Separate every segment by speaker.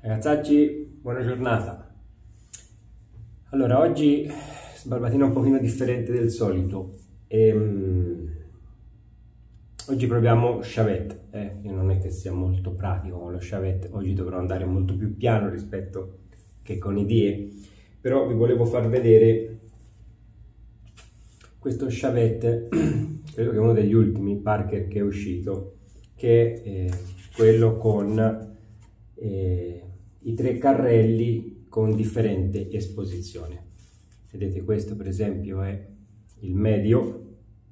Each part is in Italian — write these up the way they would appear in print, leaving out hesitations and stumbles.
Speaker 1: Ragazzacci, buona giornata. Allora, oggi sbarbatina un pochino differente del solito. Oggi proviamo Chavette. Io non è che sia molto pratico con lo Chavette, oggi dovrò andare molto più piano rispetto che con i DE, però vi volevo far vedere questo Chavette, credo che è uno degli ultimi Parker che è uscito, che è quello con i tre carrelli con differente esposizione. Vedete, questo per esempio è il medio,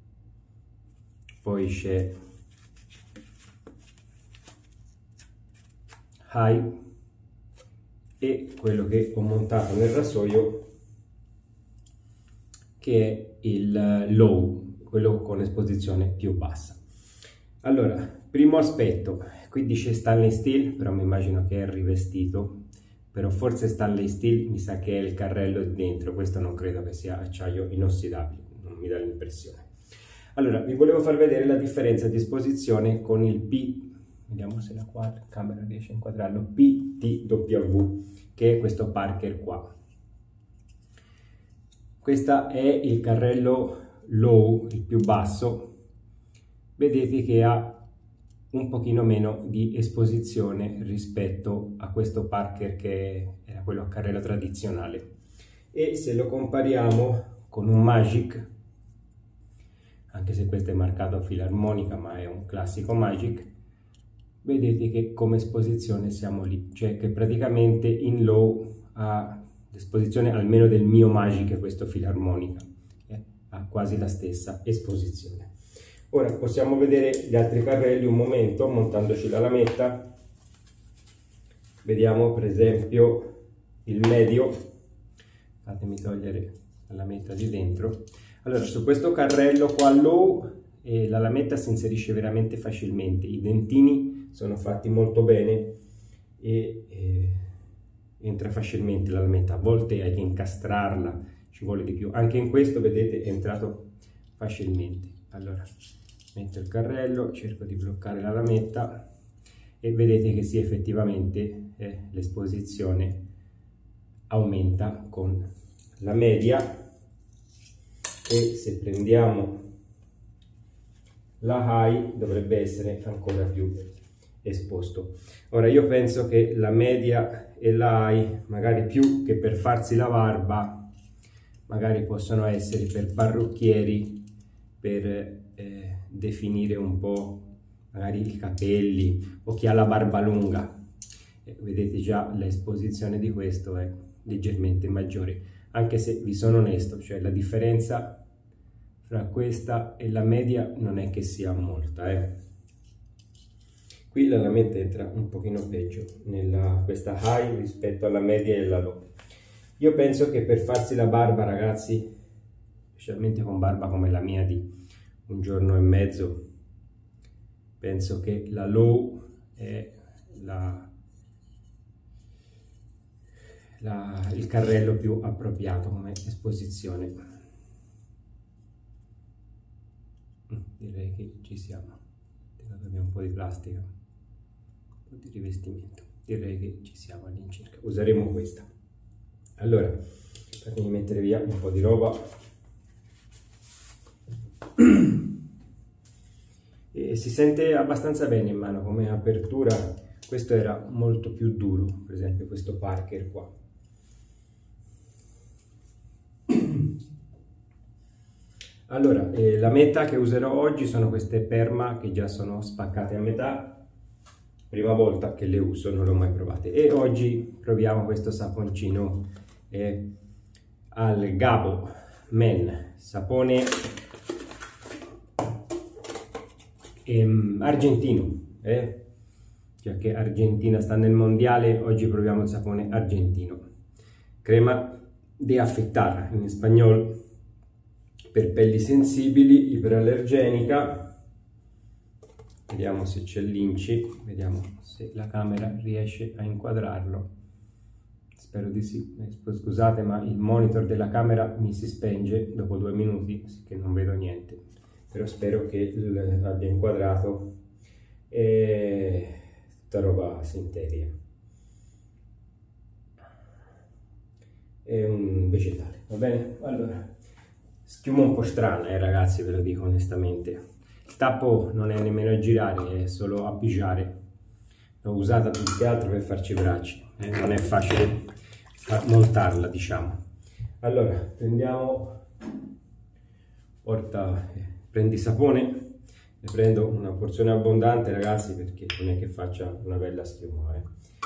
Speaker 1: poi c'è high e quello che ho montato nel rasoio che è il low, quello con esposizione più bassa. Allora, primo aspetto, qui dice stainless steel, però mi immagino che è rivestito, però forse stainless steel mi sa che è il carrello dentro, questo non credo che sia acciaio inossidabile, non mi dà l'impressione. Allora, vi volevo far vedere la differenza di esposizione con il vediamo se la camera riesce a inquadrarlo, PTW, che è questo Parker qua. Questo è il carrello low, il più basso. Vedete che ha un pochino meno di esposizione rispetto a questo Parker che era quello a carrello tradizionale. E se lo compariamo con un Magic, anche se questo è marcato a filarmonica ma è un classico Magic, vedete che come esposizione siamo lì, cioè che praticamente in low ha l'esposizione almeno del mio Magic, questo filarmonica, ha quasi la stessa esposizione. Ora possiamo vedere gli altri carrelli un momento, montandoci la lametta. Vediamo per esempio il medio, fatemi togliere la lametta di dentro. Allora, su questo carrello qua low la lametta si inserisce veramente facilmente, i dentini sono fatti molto bene e entra facilmente la lametta. A volte hai che incastrarla, ci vuole di più. Anche in questo vedete è entrato facilmente. Allora metto il carrello, cerco di bloccare la lametta e vedete che sì, effettivamente l'esposizione aumenta con la media, e se prendiamo la high dovrebbe essere ancora più esposto. Ora io penso che la media e la high, magari più che per farsi la barba, magari possono essere per parrucchieri, per definire un po' magari i capelli, o chi ha la barba lunga. Vedete già l'esposizione di questo è leggermente maggiore, anche se vi sono onesto, cioè la differenza fra questa e la media non è che sia molta. Qui la lametta entra un pochino peggio nella questa high rispetto alla media e alla low. Io penso che per farsi la barba, ragazzi, specialmente con barba come la mia di un giorno e mezzo, penso che la low è il carrello più appropriato come esposizione. Direi che ci siamo. Abbiamo un po' di plastica, un po' di rivestimento, direi che ci siamo all'incirca. Useremo questa. Allora, fatemi mettere via un po' di roba. E si sente abbastanza bene in mano come apertura. Questo era molto più duro, per esempio questo Parker qua. Allora, la meta che userò oggi sono queste perma che già sono spaccate a metà, prima volta che le uso, non le ho mai provate, e oggi proviamo questo saponcino al Gabo Men, sapone argentino, cioè che Argentina sta nel mondiale, oggi proviamo il sapone argentino, crema de afeitar in spagnolo, per pelli sensibili, iperallergenica. Vediamo se c'è l'inci, vediamo se la camera riesce a inquadrarlo, spero di sì. Scusate ma il monitor della camera mi si spenge dopo 2 minuti, che non vedo niente, però spero che abbia inquadrato. Tutta roba sintetica. è un vegetale, va bene? Allora, schiuma un po' strana, ragazzi, ve lo dico onestamente. Il tappo non è nemmeno a girare, è solo a pigiare. L'ho usata più che altro per farci i bracci, non è facile montarla, diciamo. Allora, prendi sapone, ne prendo una porzione abbondante, ragazzi, perché non è che faccia una bella schiuma.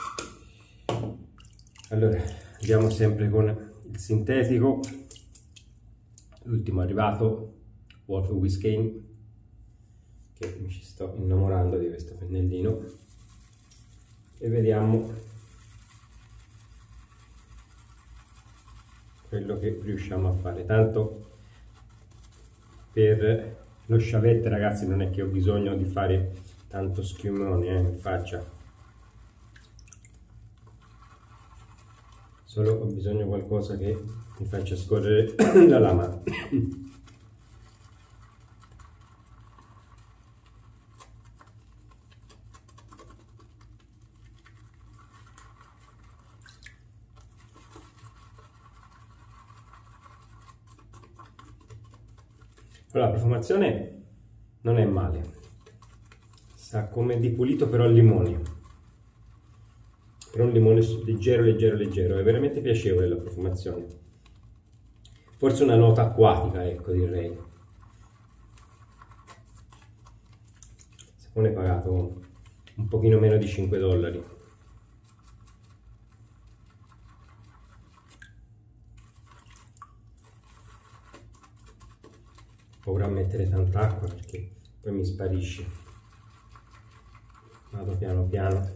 Speaker 1: Allora, andiamo sempre con il sintetico, l'ultimo arrivato, Water Whiskey, che mi ci sto innamorando di questo pennellino, e vediamo quello che riusciamo a fare. Tanto per lo sciavette, ragazzi, non è che ho bisogno di fare tanto schiumone in faccia, solo ho bisogno di qualcosa che mi faccia scorrere la lama. Allora, la profumazione non è male, sa come di pulito però al limone, però un limone leggero, leggero, leggero, è veramente piacevole la profumazione, forse una nota acquatica, ecco, direi. Sapone pagato un pochino meno di $5. Ora mettere tanta acqua perché poi mi sparisce. Vado piano piano.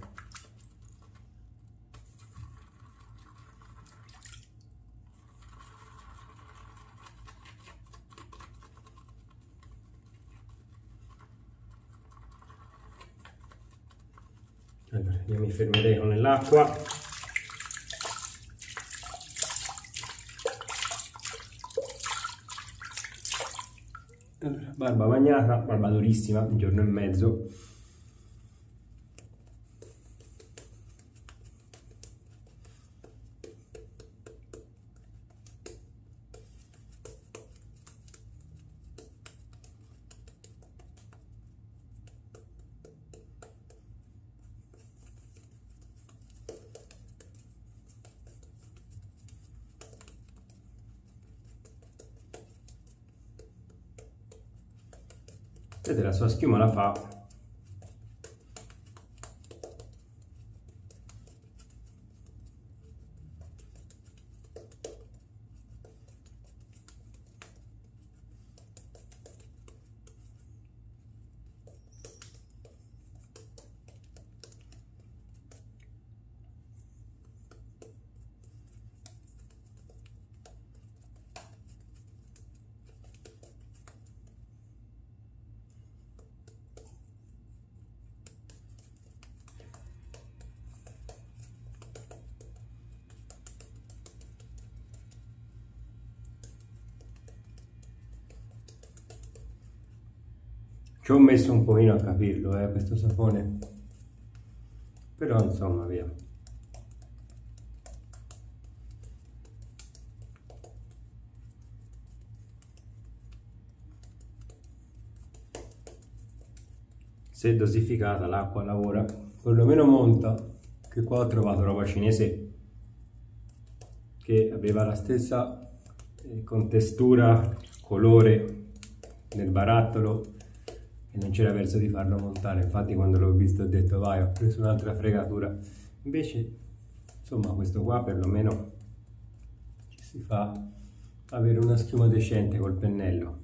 Speaker 1: Allora, io mi fermerei con l'acqua. Allora, barba bagnata, barba durissima, un giorno e mezzo. Vedete, la sua schiuma la fa. Ci ho messo un pochino a capirlo, questo sapone, però insomma, via. Se dosificata l'acqua lavora, perlomeno monta, che qua ho trovato roba cinese che aveva la stessa contestura, colore nel barattolo, e non c'era verso di farlo montare. Infatti quando l'ho visto ho detto vai, ho preso un'altra fregatura. Invece insomma questo qua perlomeno ci si fa avere una schiuma decente col pennello.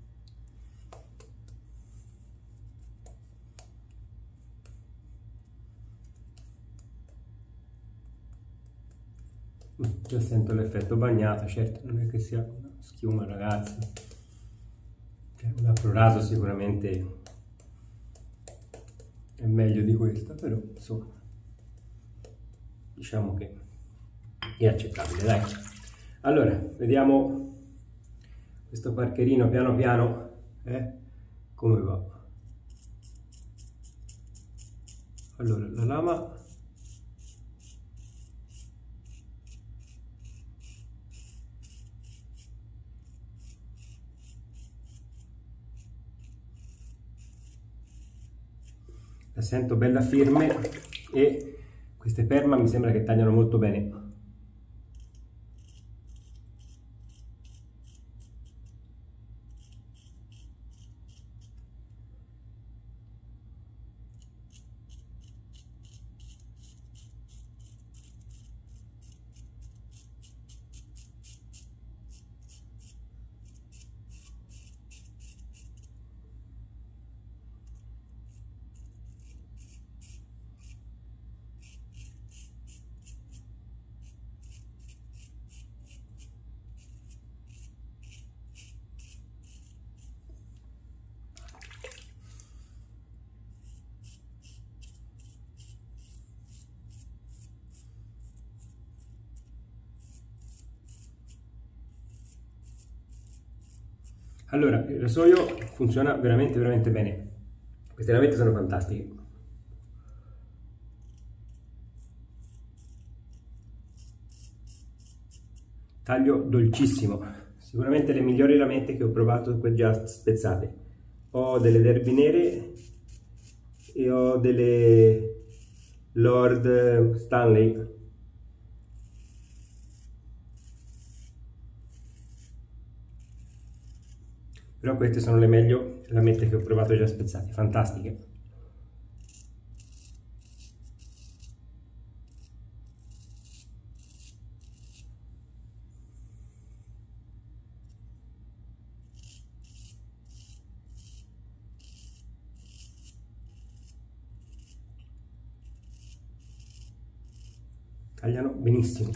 Speaker 1: Già sento l'effetto bagnato, certo non è che sia una schiuma, ragazzi, cioè, un afroraso sicuramente è meglio di questa, però insomma diciamo che è accettabile, dai. Allora, vediamo questo parcherino piano piano come va. Allora, la lama la sento bella firme e queste perma mi sembra che tagliano molto bene. Allora, il rasoio funziona veramente bene. Queste lamette sono fantastiche. Taglio dolcissimo. Sicuramente le migliori lamette che ho provato qui già spezzate. Ho delle derby nere e ho delle Lord Stanley. Però queste sono le meglio lamette che ho provato già spezzate, fantastiche. Tagliano benissimo.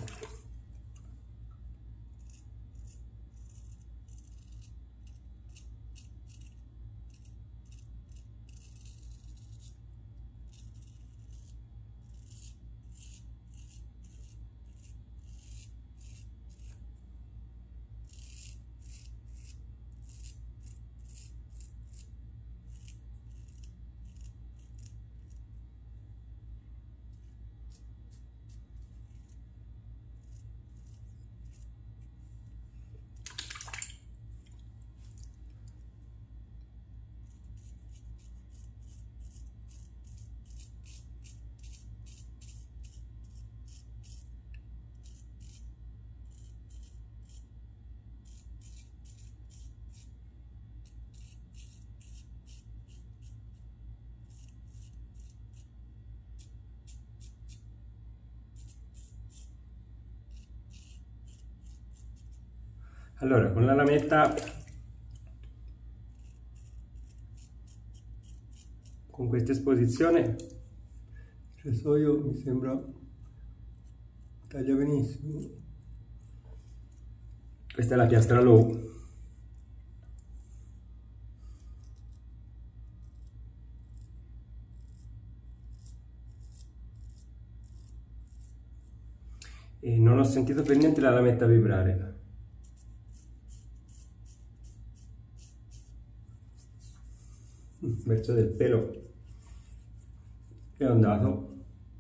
Speaker 1: Allora, con la lametta, con questa esposizione, il rasoio mi sembra taglia benissimo. Questa è la piastra low. E non ho sentito per niente la lametta vibrare. Verso del pelo è andato.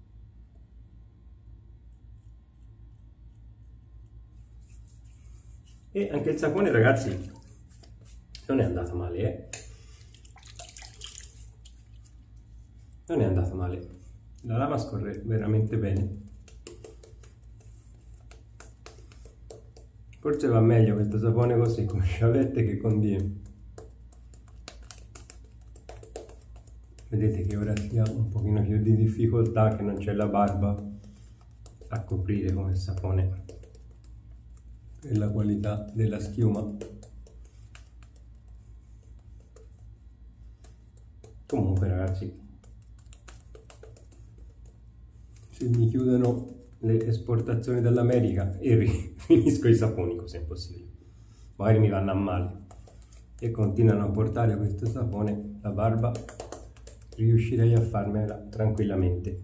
Speaker 1: E anche il sapone, ragazzi, non è andato male, non è andato male, la lama scorre veramente bene. Forse va meglio questo sapone così, con sciavette, che con Diem. Vedete che ora si ha un pochino più di difficoltà, che non c'è la barba a coprire come sapone per la qualità della schiuma. Comunque, ragazzi, se mi chiudono le esportazioni dall'America e finisco i saponi, così è possibile. Magari mi vanno a male e continuano a portare questo sapone, la barba, riuscirei a farmela tranquillamente.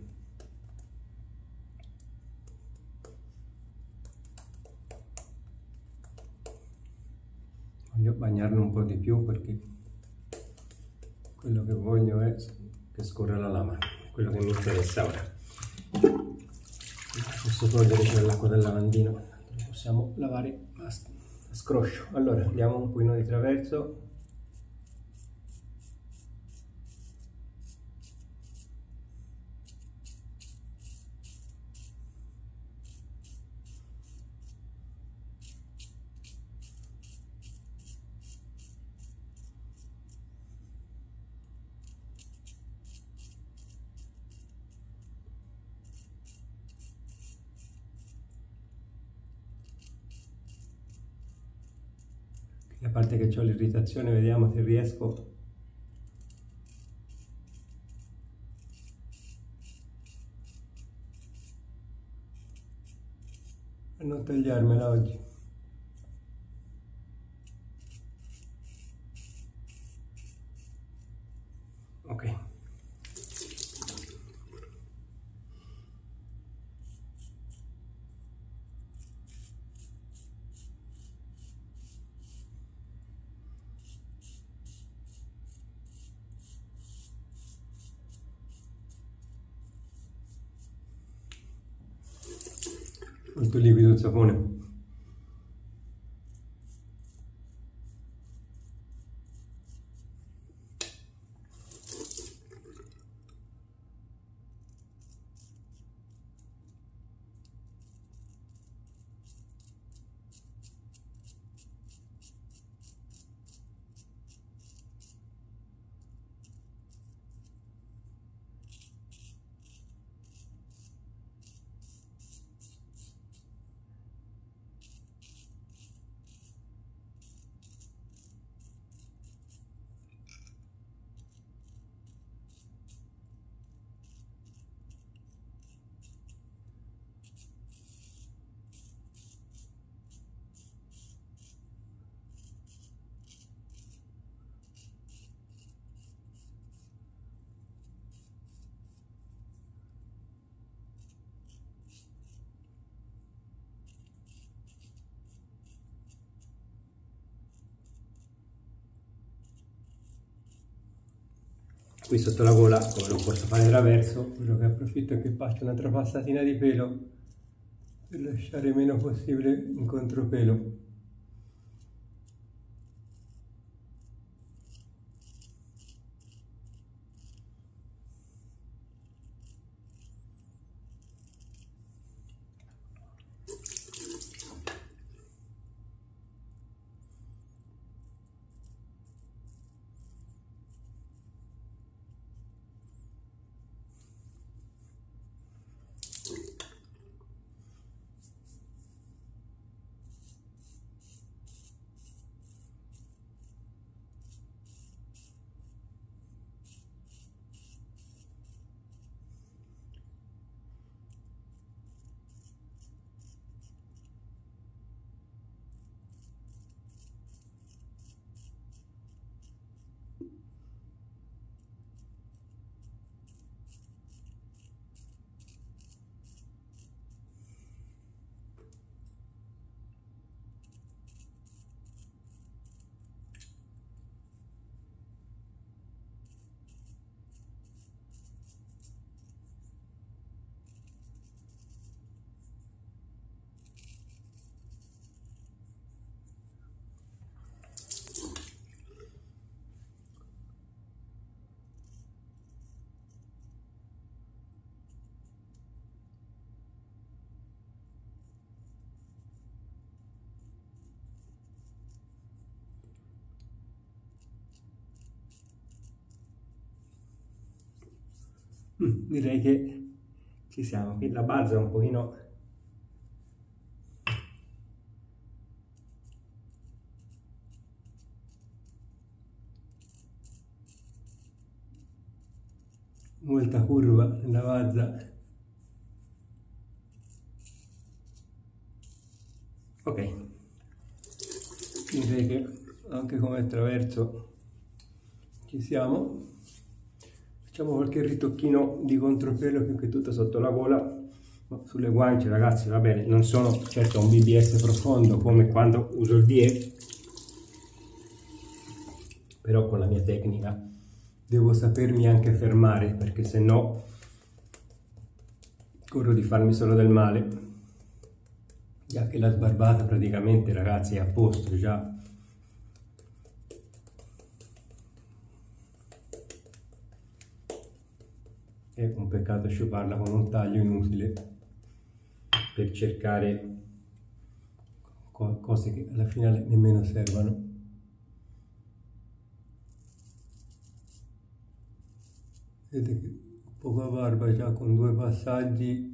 Speaker 1: Voglio bagnarlo un po' di più perché quello che voglio è che scorra la lama, quello che mi interessa ora. Posso togliere c'è l'acqua del lavandino, lo possiamo lavare a scroscio. Allora diamo un pochino di traverso. a parte che ho l'irritazione, vediamo se riesco a non tagliarmela oggi. Ok. Molto liquido il sapone. Qui sotto la gola, come non posso fare traverso, quello che approfitto è che faccio un'altra passatina di pelo per lasciare meno possibile un contropelo. Direi che ci siamo. Qui la base è un pochino molta curva nella bazza. Ok, direi che anche come traverso ci siamo. Facciamo qualche ritocchino di contropelo più che tutto sotto la gola. Sulle guance, ragazzi, va bene, non sono certo un BBS profondo come quando uso il DE, però con la mia tecnica devo sapermi anche fermare, perché se no corro di farmi solo del male, già che la sbarbata praticamente, ragazzi, è a posto già. È un peccato sciuparla con un taglio inutile per cercare cose che alla fine nemmeno servono. Vedete che poca barba già con 2 passaggi.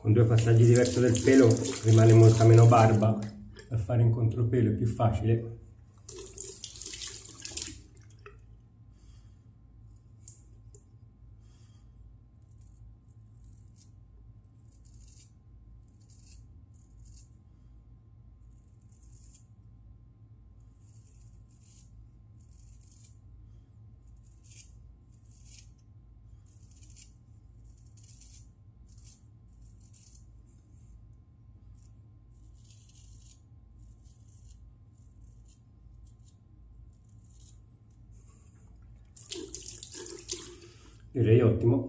Speaker 1: con due passaggi diversi del pelo rimane molta meno barba, da fare in contropelo è più facile. Direi ottimo.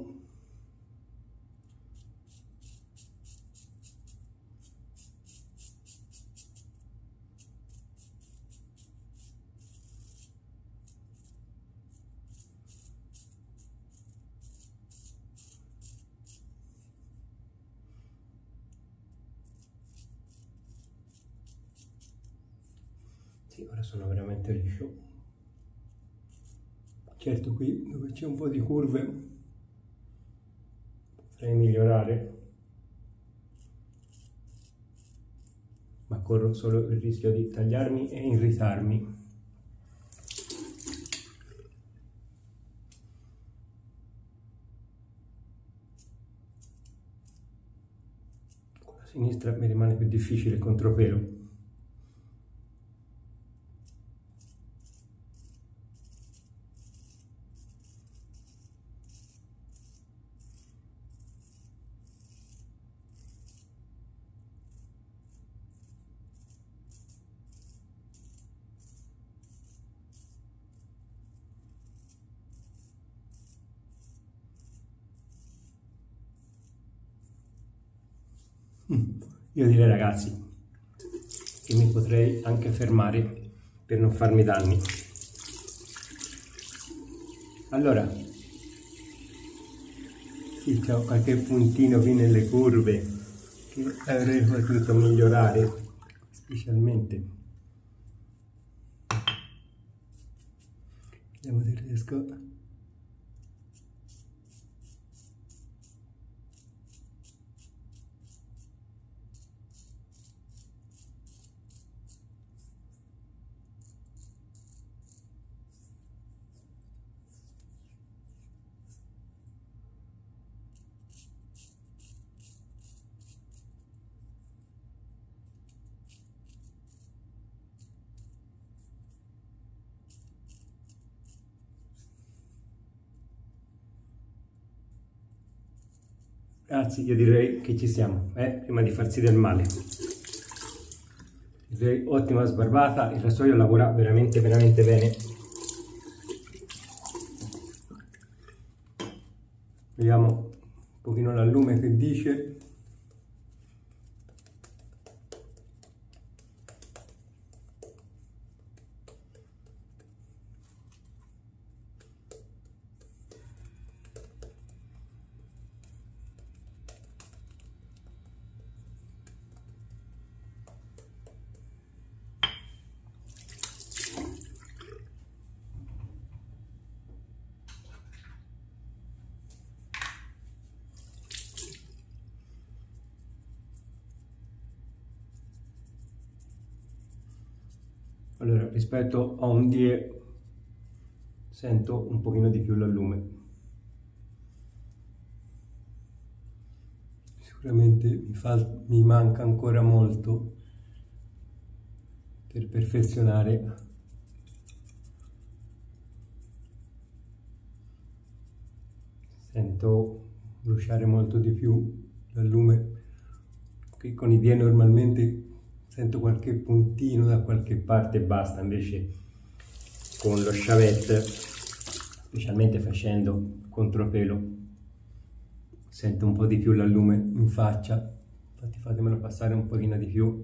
Speaker 1: Sì, ora sono veramente liscio. Certo, qui dove c'è un po' di curve potrei migliorare, ma corro solo il rischio di tagliarmi e irritarmi. Con la sinistra mi rimane più difficile il contropelo. Io direi, ragazzi, che mi potrei anche fermare per non farmi danni. Allora, sì, c'ho qualche puntino qui nelle curve che avrei potuto migliorare, specialmente. Vediamo se riesco. Ragazzi, io direi che ci siamo, prima di farsi del male. Direi ottima sbarbata, il rasoio lavora veramente bene. Vediamo un pochino l'allume che dice. Allora, rispetto a un die sento un pochino di più l'allume. Sicuramente mi manca ancora molto per perfezionare. Sento bruciare molto di più l'allume, che con i die normalmente sento qualche puntino da qualche parte e basta, invece con lo Chavette, specialmente facendo contropelo, sento un po' di più l'allume in faccia. Infatti fatemelo passare un pochino di più,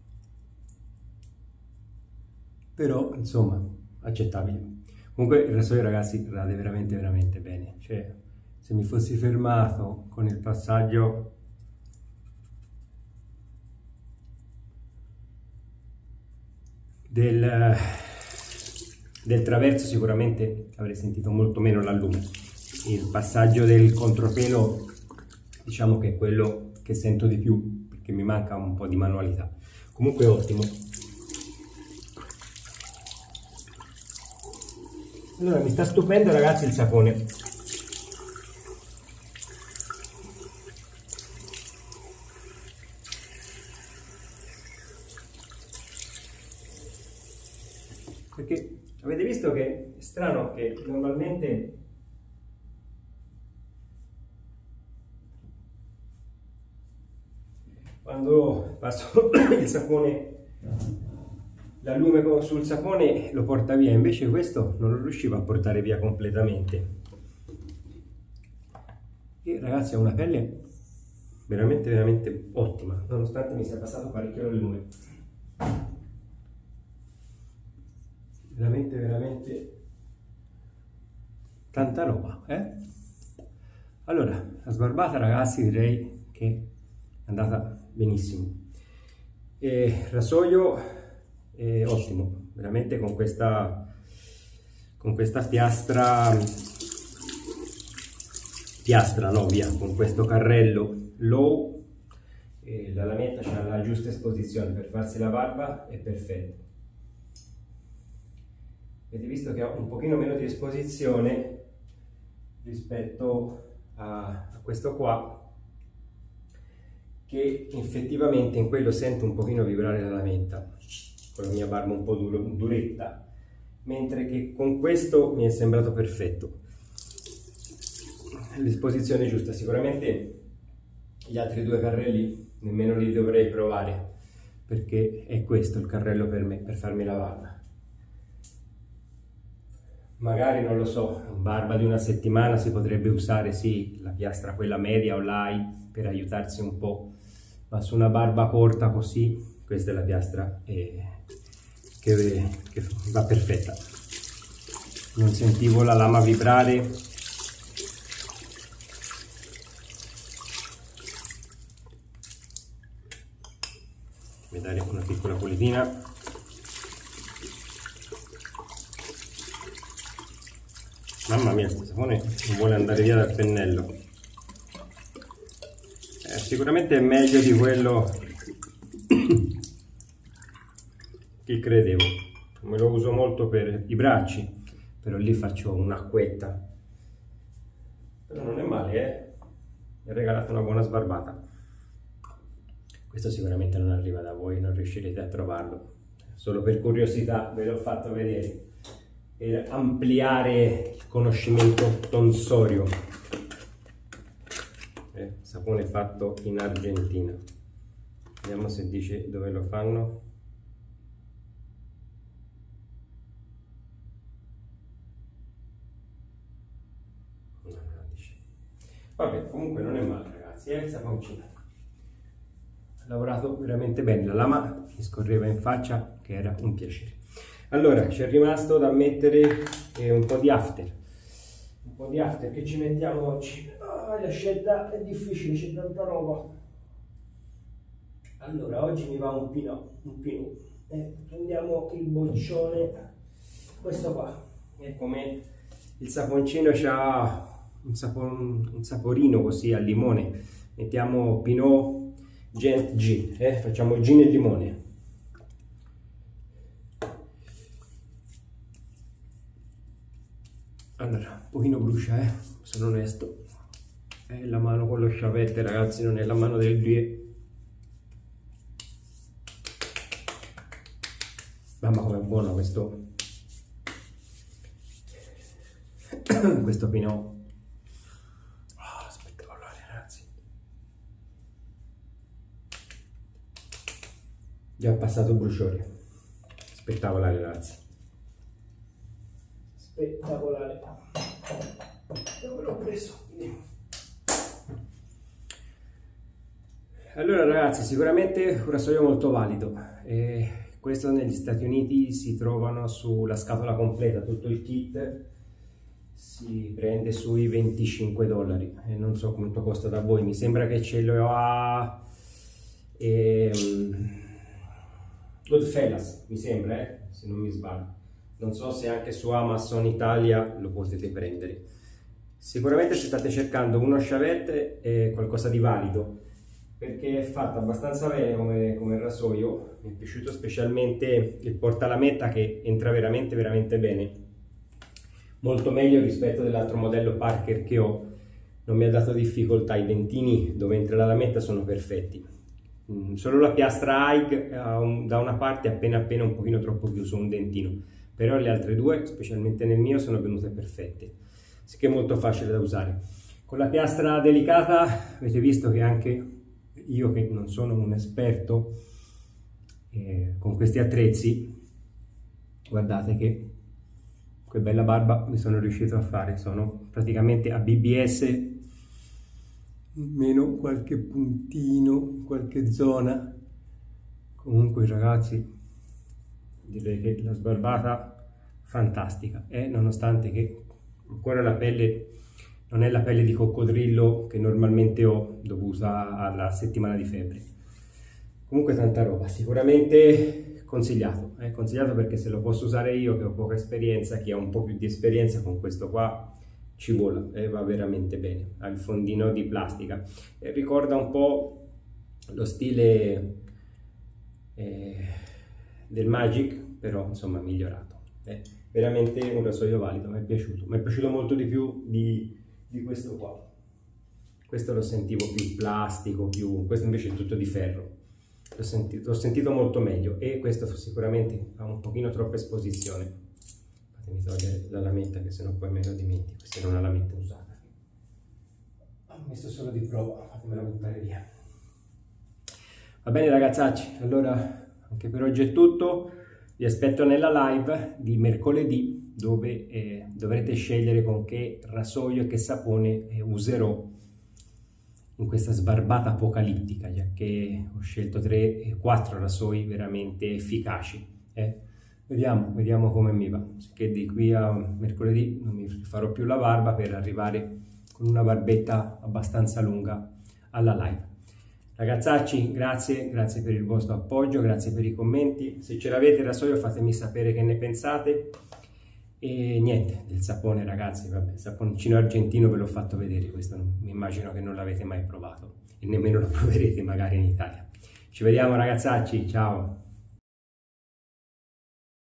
Speaker 1: però insomma accettabile. Comunque il rasoio, ragazzi, rade veramente bene, cioè se mi fossi fermato con il passaggio del traverso sicuramente avrei sentito molto meno l'allume. Il passaggio del contropelo, diciamo che è quello che sento di più, perché mi manca un po' di manualità. Comunque ottimo. Allora, mi sta stupendo ragazzi il sapone. Perché avete visto che è strano che normalmente quando passo il sapone, l'allume sul sapone lo porta via, invece questo non lo riusciva a portare via completamente. E ragazzi, ha una pelle veramente ottima, nonostante mi sia passato parecchio l'allume. Veramente tanta roba, eh? Allora, la sbarbata ragazzi direi che è andata benissimo. E rasoio è ottimo, veramente con questa piastra no via, con questo carrello low, la lametta c'ha la giusta esposizione per farsi la barba, è perfetto. Avete visto che ha un pochino meno di esposizione rispetto a questo qua, che effettivamente in quello sento un pochino vibrare la lametta con la mia barba un po' duretta, mentre che con questo mi è sembrato perfetto, l'esposizione giusta. Sicuramente gli altri due carrelli nemmeno li dovrei provare, perché è questo il carrello per me, per farmi la barba. Magari, non lo so, barba di una settimana si potrebbe usare sì la piastra quella media o l'high per aiutarsi un po', ma su una barba corta così questa è la piastra che va perfetta. Non sentivo la lama vibrare, mi dare una piccola pulitina. Mamma mia, questo sapone non vuole andare via dal pennello. Sicuramente è meglio di quello che credevo. Me lo uso molto per i bracci, però lì faccio un'acquetta. Però non è male, eh? Mi ha regalato una buona sbarbata. Questo sicuramente non arriva da voi, non riuscirete a trovarlo. Solo per curiosità ve l'ho fatto vedere, per ampliare il conoscimento tonsorio. Sapone fatto in Argentina. Vediamo se dice dove lo fanno. No, non dice. Vabbè, comunque non è male ragazzi, il saponcino ha lavorato veramente bene, la lama mi scorreva in faccia che era un piacere. Allora, c'è rimasto da mettere un po' di after. Un po' di after che ci mettiamo oggi. La scelta è difficile, c'è tanta roba. Allora, oggi mi va un pinot. Prendiamo il boccione, questo qua. E come il saponcino c'ha un saporino così al limone, mettiamo Pinot Gent G, facciamo gin e limone. Allora, un pochino brucia, sono onesto. La mano con lo sciavette, ragazzi, non è la mano del bue. Mamma com'è buono questo Pinot. Oh, spettacolare, ragazzi. Già passato bruciore. Spettacolare, ragazzi. Spettacolare. Dove l'ho preso? Allora ragazzi, sicuramente un rasoio molto valido. Questo negli Stati Uniti si trovano sulla scatola completa, tutto il kit si prende sui $25 e non so quanto costa da voi, mi sembra che ce lo ha Goodfellas, mi sembra, se non mi sbaglio. Non so se anche su Amazon Italia lo potete prendere. Sicuramente se state cercando uno sciavette e qualcosa di valido perché è fatta abbastanza bene come rasoio. Mi è piaciuto specialmente il portalametta che entra veramente bene, molto meglio rispetto dell'altro modello Parker che ho. Non mi ha dato difficoltà, i dentini dove entra la lametta sono perfetti. Solo la piastra Haig da una parte appena un pochino troppo chiuso un dentino, però le altre due, specialmente nel mio, sono venute perfette, sicché è molto facile da usare. Con la piastra delicata avete visto che anche io, che non sono un esperto con questi attrezzi, guardate che bella barba mi sono riuscito a fare. Sono praticamente a BBS meno qualche puntino, qualche zona. Comunque ragazzi, direi che la sbarbata fantastica, nonostante che ancora la pelle non è la pelle di coccodrillo che normalmente ho dovuta alla settimana di febbre. Comunque tanta roba, sicuramente consigliato, consigliato perché se lo posso usare io che ho poca esperienza, chi ha un po' più di esperienza con questo qua ci vuole, va veramente bene. Ha il fondino di plastica, ricorda un po' lo stile del Magic, però insomma migliorato. Veramente un rasoio valido, mi è piaciuto molto di più di questo qua. Questo lo sentivo più plastico, questo invece è tutto di ferro. L'ho sentito molto meglio, e questo sicuramente ha un pochino troppa esposizione. Fatemi togliere la lametta, che sennò poi me lo dimentico. Questa era una lametta usata, ho messo solo di prova, fatemela buttare via. Va bene ragazzacci, allora anche per oggi è tutto. Vi aspetto nella live di mercoledì, dove dovrete scegliere con che rasoio e che sapone userò in questa sbarbata apocalittica, già che ho scelto 4 rasoi veramente efficaci. Vediamo come mi va, che di qui a mercoledì non mi farò più la barba per arrivare con una barbetta abbastanza lunga alla live. Ragazzacci, grazie per il vostro appoggio, grazie per i commenti. Se ce l'avete il rasoio fatemi sapere che ne pensate. E niente, del sapone ragazzi, vabbè, il saponcino argentino ve l'ho fatto vedere, questo mi immagino che non l'avete mai provato e nemmeno lo proverete magari in Italia. Ci vediamo ragazzacci, ciao!